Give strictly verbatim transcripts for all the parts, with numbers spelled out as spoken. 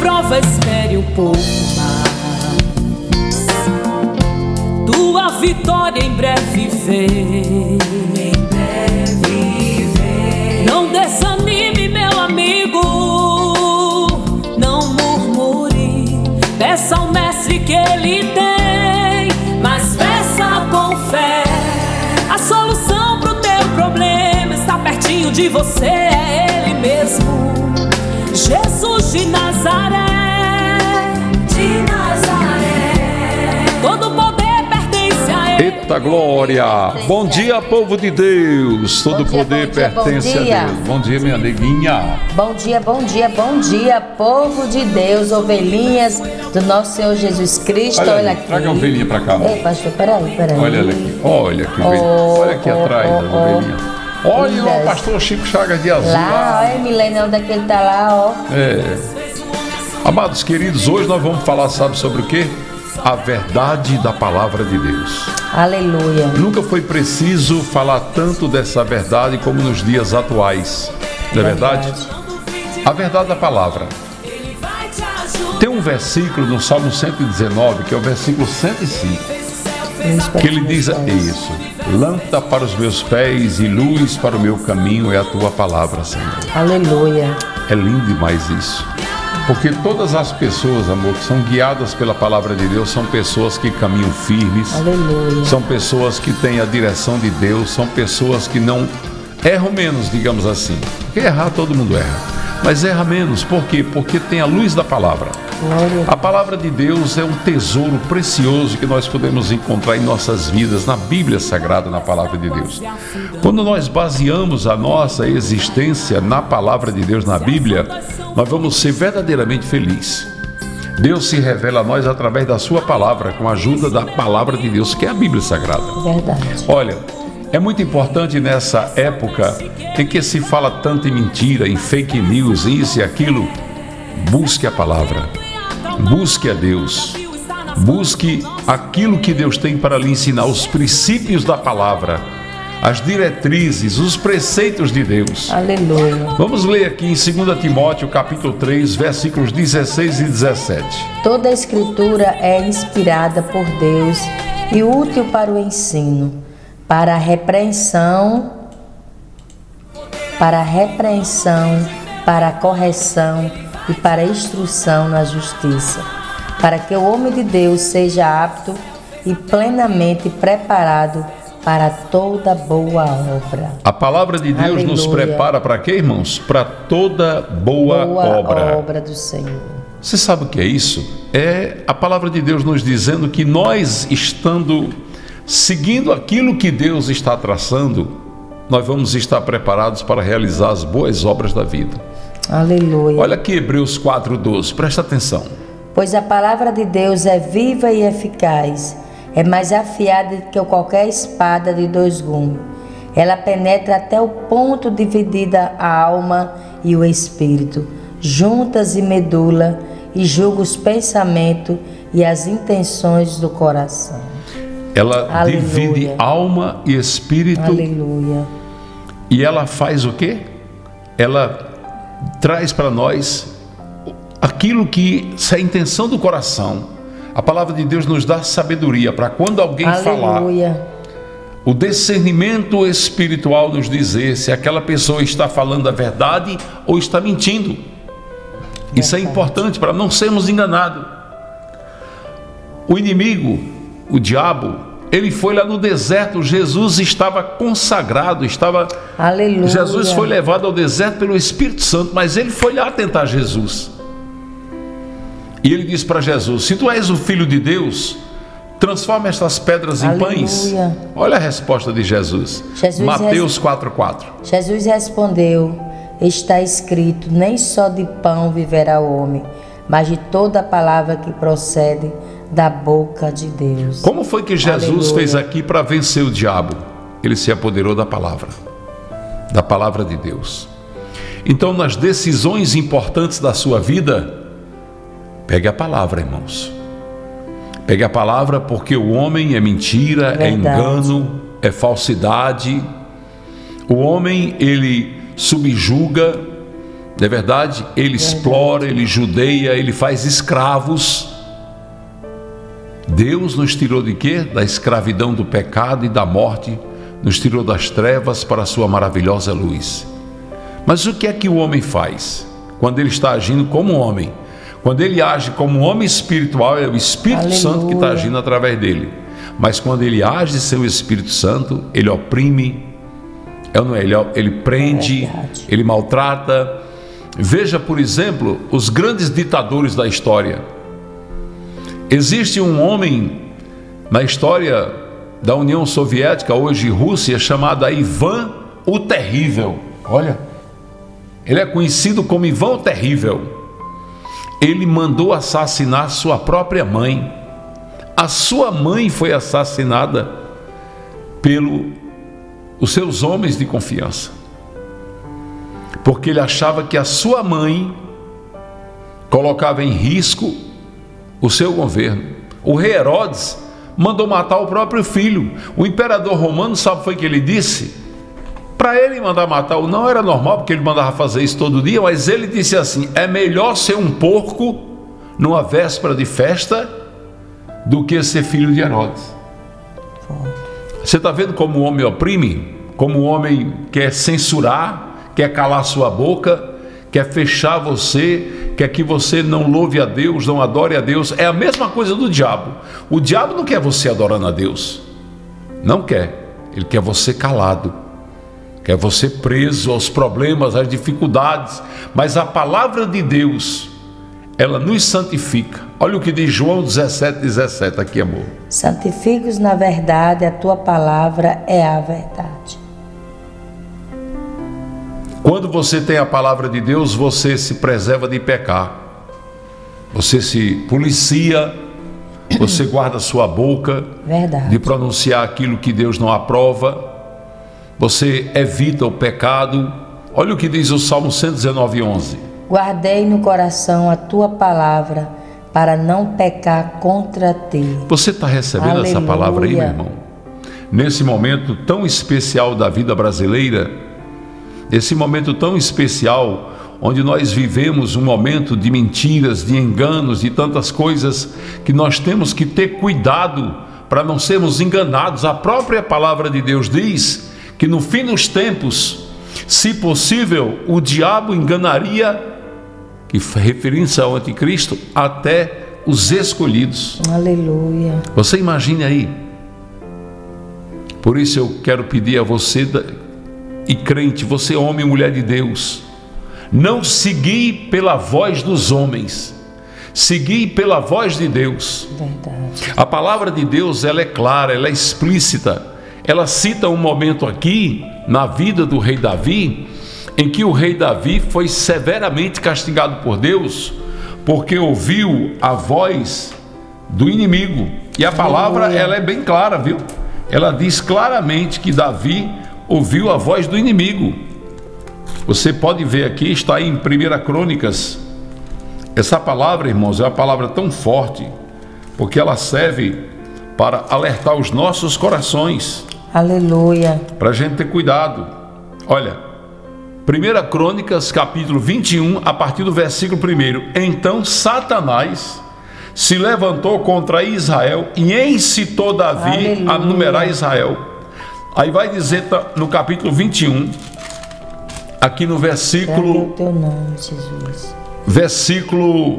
prova, espere um pouco mais. Tua vitória em breve vem. Em breve vem. Não desanime, meu amigo. Não murmure. Peça ao mestre que ele tem, mas peça com fé. A solução pro teu problema está pertinho de você, é ele mesmo, Jesus de Nazaré. De Nazaré. Todo poder pertence a ele. Eita glória! Bom dia, povo de Deus. Todo dia, poder bom dia, pertence bom dia. a Deus. Bom dia, minha neguinha. Bom dia, bom dia, bom dia, povo de Deus, ovelhinhas do nosso Senhor Jesus Cristo. Olha, Olha aí, aqui. traga a ovelhinha pra cá. Ei, pastor, peraí, peraí. Olha ela aqui. Olha que ovelhinha. Oh, Olha aqui oh, atrás oh, das oh. ovelhinhas. Olha Lindas. o pastor Chico Chagas de azul. Lá, olha, Milena, onde é que ele tá lá, ó. É. Amados queridos, hoje nós vamos falar, sabe sobre o quê? A verdade da palavra de Deus. Aleluia. Nunca foi preciso falar tanto dessa verdade como nos dias atuais. Não é verdade? A verdade da palavra. Tem um versículo no Salmo cento e dezenove, que é o versículo cento e cinco, que ele diz isso: lâmpada para os meus pés e luz para o meu caminho é a tua palavra, Senhor. Aleluia. É lindo demais isso. Porque todas as pessoas, amor, que são guiadas pela palavra de Deus, são pessoas que caminham firmes. Aleluia. São pessoas que têm a direção de Deus, são pessoas que não erram menos, digamos assim. Porque errar todo mundo erra, mas erra menos. Por quê? Porque tem a luz da palavra. Glória. A palavra de Deus é um tesouro precioso que nós podemos encontrar em nossas vidas, na Bíblia Sagrada, na palavra de Deus. Quando nós baseamos a nossa existência na palavra de Deus, na Bíblia, nós vamos ser verdadeiramente felizes. Deus se revela a nós através da sua palavra, com a ajuda da palavra de Deus, que é a Bíblia Sagrada. Verdade. Olha, é muito importante nessa época em que se fala tanto em mentira, em fake news, isso e aquilo. Busque a palavra, busque a Deus, busque aquilo que Deus tem para lhe ensinar, os princípios da palavra, as diretrizes, os preceitos de Deus. Aleluia. Vamos ler aqui em dois Timóteo capítulo três, versículos dezesseis e dezessete. Toda a escritura é inspirada por Deus e útil para o ensino, para a repreensão, para a repreensão, para a correção e para a instrução na justiça, para que o homem de Deus seja apto e plenamente preparado para toda boa obra. A palavra de Deus Aleluia. Nos prepara para quê, irmãos? Para toda boa, Boa obra. obra do Senhor. Você sabe o que é isso? É a palavra de Deus nos dizendo que nós, estando seguindo aquilo que Deus está traçando, nós vamos estar preparados para realizar as boas obras da vida. Aleluia. Olha aqui Hebreus quatro, doze, presta atenção. Pois a palavra de Deus é viva e eficaz, é mais afiada do que qualquer espada de dois gumes. Ela penetra até o ponto de dividir a alma e o espírito, juntas e medula, e julga os pensamentos e as intenções do coração. Ela Aleluia. Divide alma e espírito. Aleluia. E ela faz o quê? Ela traz para nós aquilo que é a intenção do coração. A palavra de Deus nos dá sabedoria para quando alguém Aleluia. falar, o discernimento espiritual nos dizer se aquela pessoa está falando a verdade ou está mentindo. Verdade. Isso é importante para não sermos enganados. O inimigo, o diabo, ele foi lá no deserto. Jesus estava consagrado, estava. Aleluia. Jesus foi levado ao deserto pelo Espírito Santo, mas ele foi lá tentar Jesus. E ele disse para Jesus: se tu és o Filho de Deus, transforma estas pedras em Aleluia. Pães. Olha a resposta de Jesus. Jesus Mateus res... quatro, quatro. Jesus respondeu: está escrito, nem só de pão viverá o homem, mas de toda a palavra que procede da boca de Deus. Como foi que Jesus Aleluia. Fez aqui para vencer o diabo? Ele se apoderou da palavra, da palavra de Deus. Então, nas decisões importantes da sua vida, pegue a palavra, irmãos. Pegue a palavra, porque o homem é mentira, Verdade. É engano, é falsidade. O homem, ele subjuga, Não é verdade? Ele explora, ele judeia, ele faz escravos. Deus nos tirou de quê? Da escravidão do pecado e da morte, nos tirou das trevas para a sua maravilhosa luz. Mas o que é que o homem faz quando ele está agindo como homem? Quando ele age como homem espiritual, é o Espírito Aleluia. Santo que está agindo através dele. Mas quando ele age sem o Espírito Santo, ele oprime, ele, ele prende, é ele maltrata. Veja, por exemplo, os grandes ditadores da história. Existe um homem na história da União Soviética, hoje Rússia, chamado Ivan o Terrível. Olha, ele é conhecido como Ivan o Terrível. Ele mandou assassinar sua própria mãe. A sua mãe foi assassinada pelos seus homens de confiança, porque ele achava que a sua mãe colocava em risco o seu governo. O rei Herodes mandou matar o próprio filho. O imperador romano, sabe o que foi que ele disse? Para ele mandar matar, não era normal, porque ele mandava fazer isso todo dia, mas ele disse assim: é melhor ser um porco numa véspera de festa do que ser filho de Herodes. Você está vendo como o homem oprime? Como o homem quer censurar, quer calar sua boca, quer fechar você, quer que você não louve a Deus, não adore a Deus. É a mesma coisa do diabo. O diabo não quer você adorando a Deus, não quer. Ele quer você calado, quer você preso aos problemas, às dificuldades. Mas a palavra de Deus, ela nos santifica. Olha o que diz João dezessete, dezessete aqui, amor. Santifica-os na verdade, a tua palavra é a verdade. Quando você tem a palavra de Deus, você se preserva de pecar. Você se policia, você guarda sua boca verdade. De pronunciar aquilo que Deus não aprova. Você evita o pecado. Olha o que diz o Salmo cento e dezenove, onze. Guardei no coração a tua palavra, para não pecar contra ti. Você está recebendo Aleluia. Essa palavra aí, meu irmão? Nesse momento tão especial da vida brasileira, esse momento tão especial, onde nós vivemos um momento de mentiras, de enganos, de tantas coisas, que nós temos que ter cuidado para não sermos enganados. A própria palavra de Deus diz que no fim dos tempos, se possível, o diabo enganaria, que referindo-se ao anticristo, até os escolhidos. Aleluia. Você imagine aí. Por isso eu quero pedir a você, e crente, você homem e mulher de Deus, não seguir pela voz dos homens, seguir pela voz de Deus. Verdade. A palavra de Deus, ela é clara, ela é explícita. Ela cita um momento aqui na vida do rei Davi, em que o rei Davi foi severamente castigado por Deus, porque ouviu a voz do inimigo. E a palavra, ela é bem clara, viu? Ela diz claramente que Davi ouviu a voz do inimigo. Você pode ver aqui, está aí em primeira Crônicas. Essa palavra, irmãos, é uma palavra tão forte, porque ela serve para alertar os nossos corações. Aleluia. Para a gente ter cuidado. Olha, primeira Crônicas, capítulo vinte e um, a partir do versículo primeiro. Então Satanás se levantou contra Israel e incitou Davi Aleluia. A numerar Israel. Aí vai dizer no capítulo vinte e um, aqui no versículo... teu nome, Jesus. Versículo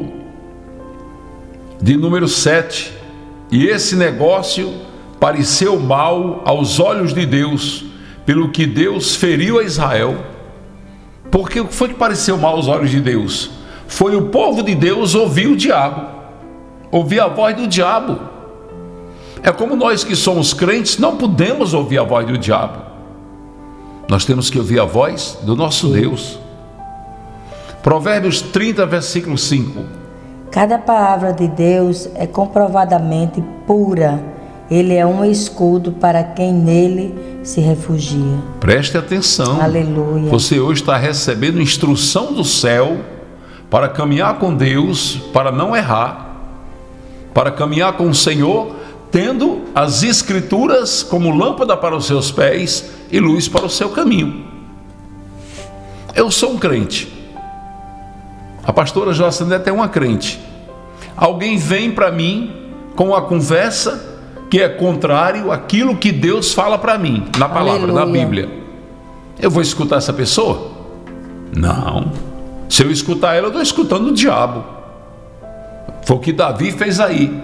de número sete. E esse negócio pareceu mal aos olhos de Deus, pelo que Deus feriu a Israel. Porque o que foi que pareceu mal aos olhos de Deus? Foi o povo de Deus ouvir o diabo, ouvir a voz do diabo. É como nós que somos crentes, não podemos ouvir a voz do diabo. Nós temos que ouvir a voz do nosso Deus. Provérbios trinta, versículo cinco. Cada palavra de Deus é comprovadamente pura. Ele é um escudo para quem nele se refugia. Preste atenção. Aleluia. Você hoje está recebendo instrução do céu para caminhar com Deus, para não errar, para caminhar com o Senhor, tendo as Escrituras como lâmpada para os seus pés e luz para o seu caminho. Eu sou um crente. A pastora Jocelynete é uma crente. Alguém vem para mim com uma conversa que é contrário àquilo que Deus fala para mim, na palavra, Aleluia. Na Bíblia. Eu vou escutar essa pessoa? Não. Se eu escutar ela, eu estou escutando o diabo. Foi o que Davi fez aí,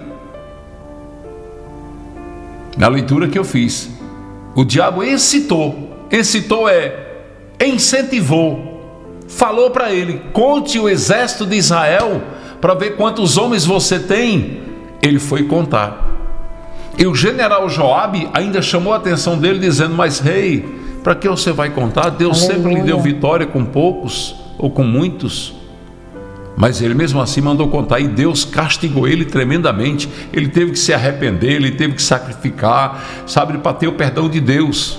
na leitura que eu fiz. O diabo incitou. Incitou é, incentivou. Falou para ele, conte o exército de Israel para ver quantos homens você tem. Ele foi contar. E o general Joabe ainda chamou a atenção dele, dizendo, mas rei, para que você vai contar? Deus Aleluia. Sempre lhe deu vitória com poucos ou com muitos. Mas ele mesmo assim mandou contar, e Deus castigou ele tremendamente. Ele teve que se arrepender, ele teve que sacrificar, sabe, para ter o perdão de Deus.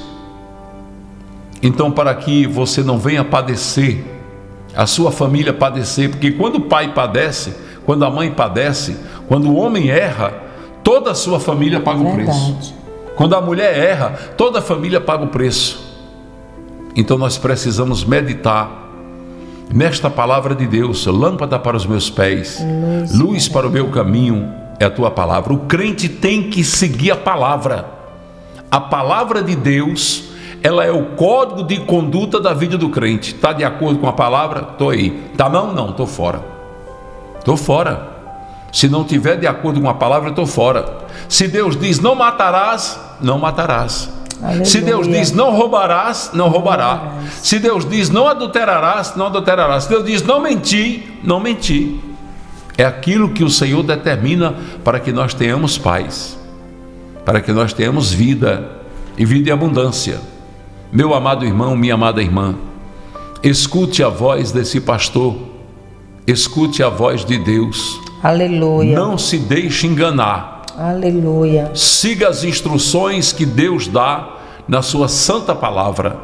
Então, para que você não venha padecer, a sua família padecer, porque quando o pai padece, quando a mãe padece, quando o homem erra, toda a sua família paga o preço. Quando a mulher erra, toda a família paga o preço. Então nós precisamos meditar nesta palavra de Deus. Lâmpada para os meus pés, luz, luz para o meu caminho é a tua palavra. O crente tem que seguir a palavra. A palavra de Deus, ela é o código de conduta da vida do crente. Está de acordo com a palavra? Estou aí. Tá não? Não, estou fora. Estou fora. Se não tiver de acordo com a palavra, estou fora. Se Deus diz não matarás, não matarás. Aleluia. Se Deus diz não roubarás, não roubará. Roubarás. Se Deus diz não adulterarás, não adulterarás. Se Deus diz não mentir, não mentir. É aquilo que o Senhor determina para que nós tenhamos paz, para que nós tenhamos vida e vida em abundância. Meu amado irmão, minha amada irmã, escute a voz desse pastor, escute a voz de Deus. Aleluia. Não se deixe enganar. Aleluia. Siga as instruções que Deus dá na sua santa palavra.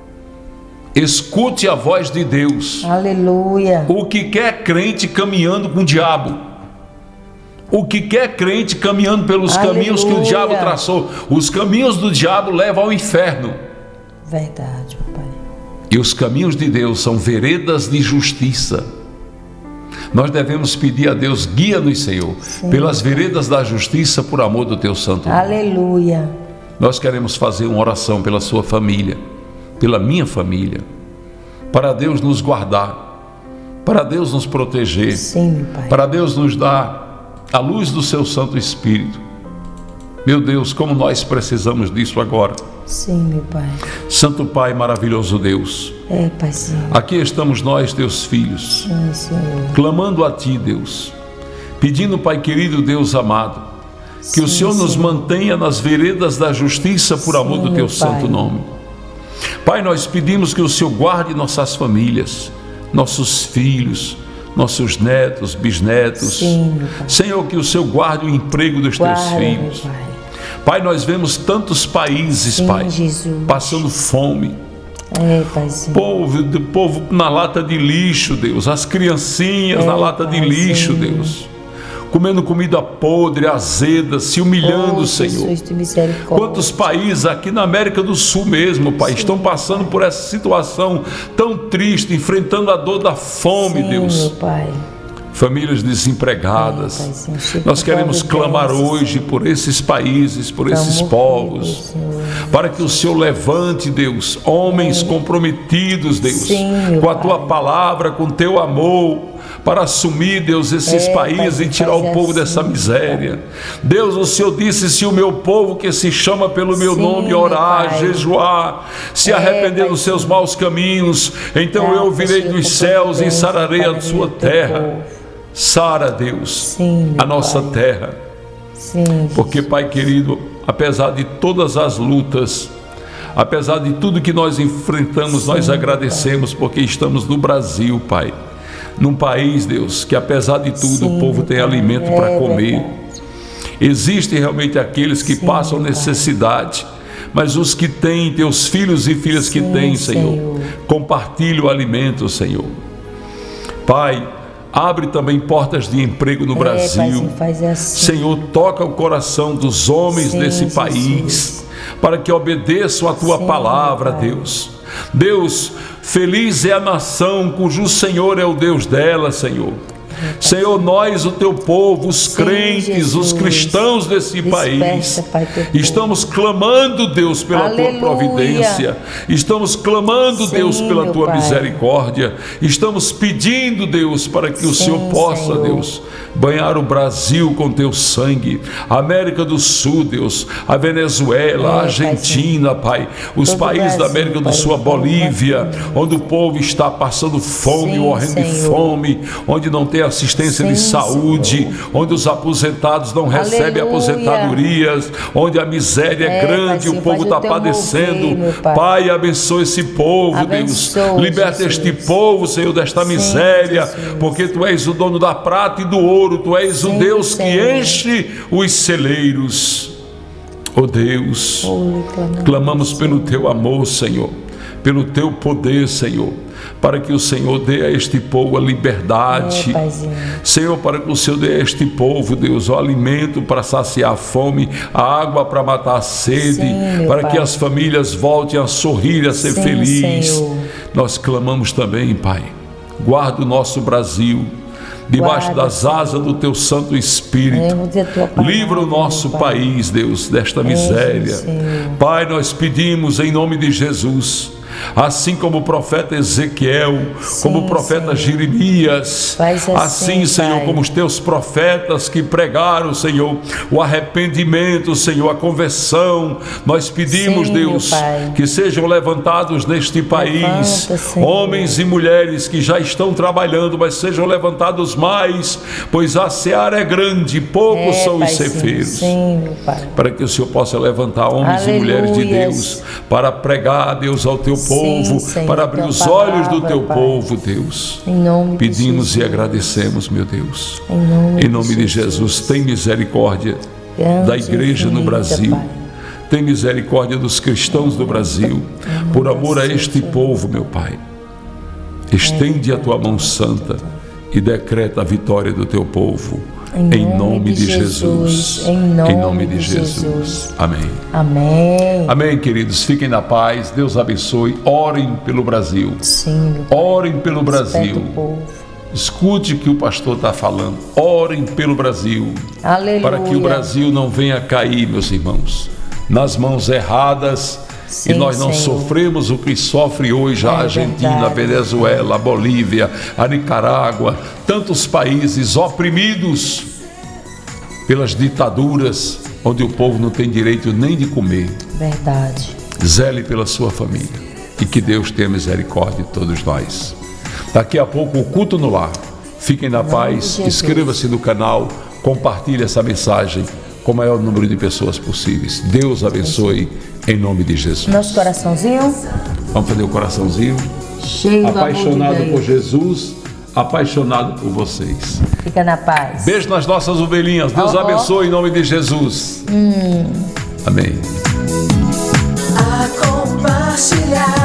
Escute a voz de Deus. Aleluia. O que quer crente caminhando com o diabo? O que quer crente caminhando pelos Aleluia. Caminhos que o diabo traçou? Os caminhos do diabo levam ao inferno. Verdade, papai. E os caminhos de Deus são veredas de justiça. Nós devemos pedir a Deus, guia-nos, Senhor, Sim. pelas veredas da justiça, por amor do teu santo nome. Aleluia. Nós queremos fazer uma oração pela sua família, pela minha família, para Deus nos guardar, para Deus nos proteger, Sim, meu Pai. Para Deus nos dar a luz do seu Santo Espírito. Meu Deus, como nós precisamos disso agora. Sim, meu Pai. Santo Pai, maravilhoso Deus. É, Pai, Senhor. Aqui estamos nós, teus filhos. Sim, Senhor. Clamando a Ti, Deus. Pedindo, Pai querido, Deus amado, que Sim, o Senhor nos Senhor. Mantenha nas veredas da justiça por Sim, amor do Teu santo Pai. Nome. Pai, nós pedimos que o Senhor guarde nossas famílias, nossos filhos, nossos netos, bisnetos. Sim, Senhor, que o Senhor guarde o emprego dos Guarda, Teus filhos. Pai. Pai, nós vemos tantos países, Sim, Pai, Jesus. passando fome. É, Pai, Senhor. Povo, do povo na lata de lixo, Deus. As criancinhas é, na lata Pai, de lixo, Senhor. Deus. Comendo comida podre, azeda, se humilhando, oh, Senhor. Quantos países aqui na América do Sul mesmo, Pai, Sim, estão passando Pai. Por essa situação tão triste, enfrentando a dor da fome, Sim, Deus. Meu Pai. Famílias desempregadas. É, Pai, nós queremos clamar hoje por esses países, por esses povos, para que o Senhor levante, Deus, homens comprometidos, Deus, Sim, com a Tua palavra, com Teu amor, para assumir, Deus, esses é, países pai, e tirar o povo assim, dessa miséria. Pai. Deus, o Senhor disse, se o meu povo que se chama pelo meu Sim, nome orar, pai. jejuar, se é, arrepender pai, dos seus maus caminhos, então é, eu ouvirei dos céus e sararei a sua terra. Sara, Deus, Sim, a nossa pai. terra. Sim, porque, Pai querido, apesar de todas as lutas, apesar de tudo que nós enfrentamos, Sim, nós agradecemos, pai. porque estamos no Brasil, Pai. Num país, Deus, que apesar de tudo, Sim, o povo tem pai. alimento é para comer. Verdade. Existem realmente aqueles que Sim, passam necessidade, mas os que têm, teus filhos e filhas Sim, que têm, Senhor, Senhor, compartilhe o alimento, Senhor. Pai, abre também portas de emprego no é, Brasil. Pai, faz assim. Senhor, toca o coração dos homens Sim, desse Jesus. país. para que obedeçam a tua Sim, palavra, Deus. Deus, feliz é a nação cujo Senhor é o Deus dela, Senhor. Senhor, nós, o teu povo, os Sim, crentes, Jesus. Os cristãos desse Desperta, país, Pai, estamos clamando, Deus, pela Aleluia. Tua providência, estamos clamando, Sim, Deus, pela tua Pai. Misericórdia, estamos pedindo, Deus, para que o Sim, Senhor possa, Senhor. Deus, banhar o Brasil com teu sangue, a América do Sul, Deus, a Venezuela, é, a Argentina, Pai, Pai os Todo países Brasil, da América do Sul, a Bolívia, onde o povo está passando fome, Sim, morrendo Senhor. De fome, onde não tem assistência Sim, de saúde, Senhor. Onde os aposentados não Aleluia. Recebem aposentadorias, onde a miséria é, é grande, pai, o povo está padecendo. Mover, pai. Pai, abençoe esse povo, abençoe, Deus. Liberta Jesus. Este povo, Senhor, desta Sim, miséria, Jesus. Porque Tu és o dono da prata e do ouro, Tu és Sim, o Deus Senhor. Que enche os celeiros. Oh Deus, oh, clamamos, clamamos pelo Teu amor, Senhor, pelo Teu poder, Senhor, para que o Senhor dê a este povo a liberdade, é, Senhor, para que o Senhor dê a este povo, Deus, o alimento para saciar a fome, a água para matar a sede, Sim, para pai. Que as famílias voltem a sorrir, a ser Sim, felizes. Senhor. Nós clamamos também, Pai, guarda o nosso Brasil, debaixo Guarda, das asas do Teu Santo Espírito, palavra, livra o nosso país, Deus, desta miséria. É, Pai, nós pedimos em nome de Jesus, assim como o profeta Ezequiel, Sim, como o profeta Senhor. Jeremias, assim, assim Senhor, Pai. Como os Teus profetas que pregaram, Senhor, o arrependimento, Senhor, a conversão, nós pedimos, Sim, Deus, que sejam levantados neste país, Levanta, homens e mulheres que já estão trabalhando, mas sejam levantados mais, pois a seara é grande, poucos é, são pai, os ceifeiros, Sim, Sim, para que o Senhor possa levantar homens Aleluia. E mulheres de Deus, para pregar, Deus, ao Teu povo, Sim, Senhor, para abrir os palavra, olhos do Teu Pai. Povo, Deus. Em nome Pedimos de e agradecemos, meu Deus. Em nome, em nome de, de Jesus. Jesus, tem misericórdia Grande da igreja infinita, no Brasil. Pai. Tem misericórdia dos cristãos do Brasil. Por amor a este povo, meu Pai. Estende a Tua mão santa e decreta a vitória do Teu povo. Em nome, em nome de, de Jesus, Jesus. Em nome, em nome de, de Jesus. Jesus. Amém. Amém. Amém, queridos. Fiquem na paz. Deus abençoe. Orem pelo Brasil. Sim, Orem pelo Brasil. Escute o que o pastor está falando. Orem pelo Brasil. Aleluia. Para que o Brasil não venha cair, meus irmãos, nas mãos erradas. Sim, e nós não Senhor. Sofremos o que sofre hoje a é Argentina, verdade. A Venezuela, a Bolívia, a Nicarágua, tantos países oprimidos pelas ditaduras, onde o povo não tem direito nem de comer. Verdade. Zele pela sua família e que Deus tenha misericórdia de todos nós. Daqui a pouco o culto no lar. Fiquem na paz, inscreva-se no canal, compartilhe essa mensagem com o maior número de pessoas possíveis. Deus abençoe em nome de Jesus. Nosso coraçãozinho. Vamos fazer o coraçãozinho. Cheio apaixonado de por Jesus, apaixonado por vocês. Fica na paz. Beijo nas nossas ovelhinhas. Deus oh, abençoe oh. em nome de Jesus. Hum. Amém. A compartilhar.